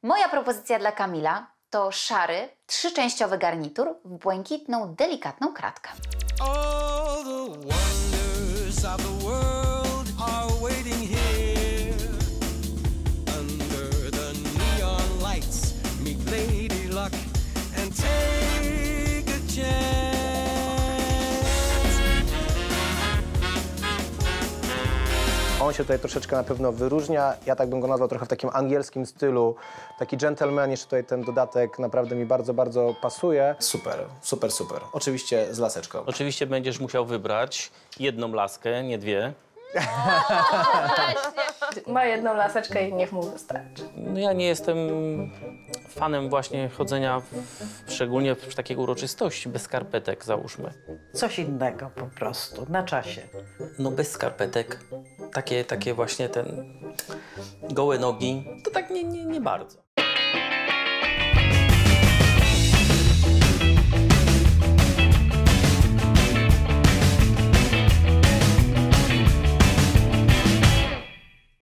Moja propozycja dla Kamila to szary, trzyczęściowy garnitur w błękitną, delikatną kratkę. All the wonders of the world are waiting here. Under the neon lights, meet Lady Luck and take a chance. On się tutaj troszeczkę na pewno wyróżnia. Ja tak bym go nazwał trochę w takim angielskim stylu. Taki gentleman, jeszcze tutaj ten dodatek naprawdę mi bardzo, bardzo pasuje. Super, super, super. Oczywiście z laseczką. Oczywiście będziesz musiał wybrać jedną laskę, nie dwie. Ma jedną laseczkę i niech mu wystarczy. No ja nie jestem fanem właśnie chodzenia, szczególnie w takiej uroczystości, bez skarpetek załóżmy. Coś innego po prostu, na czasie. No bez skarpetek, takie właśnie gołe nogi, to tak nie bardzo.